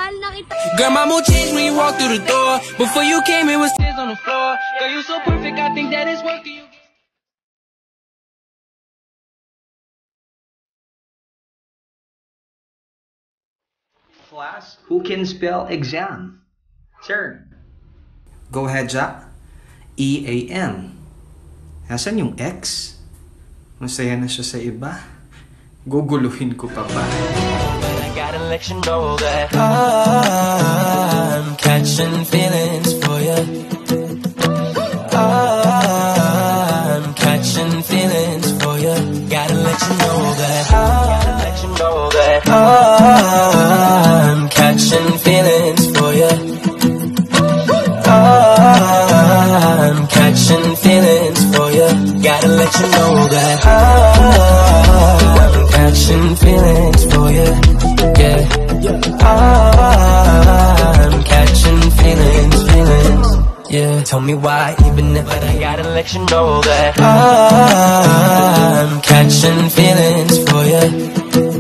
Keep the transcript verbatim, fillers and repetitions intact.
mahal na kita. Girl, my mood changed when you walked through the door. Before you came, it was tears on the floor. Girl, you so perfect, I think that it's working. Class, who can spell exam? Sir. Go ahead, Jack. E A N. Nasaan yung X? Masaya na siya sa iba. Guguluhin ko pa ba? I gotta let you know that I'm catching feelings for you. I'm catching feelings for you. Gotta let you know that. Gotta let you know that I'm catching feelings for you. I'm catching feelings for you. Gotta let you know that I'm catching feelings for you. Yeah, I'm catching feelings, feelings. Yeah, tell me why, even if I gotta let you know that I'm catching feelings for you.